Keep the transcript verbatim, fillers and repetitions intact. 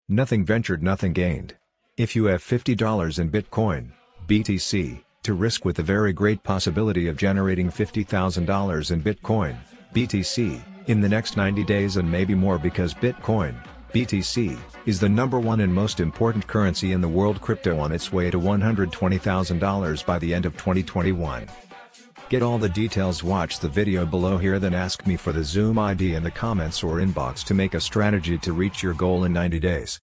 Nothing ventured, nothing gained. If you have fifty dollars in Bitcoin, B T C, to risk with the very great possibility of generating fifty thousand dollars in Bitcoin, B T C, in the next ninety days and maybe more, because Bitcoin, B T C, is the number one and most important currency in the world. Crypto on its way to one hundred twenty thousand dollars by the end of twenty twenty-one. Get all the details, watch the video below here, then ask me for the Zoom I D in the comments or inbox to make a strategy to reach your goal in ninety days.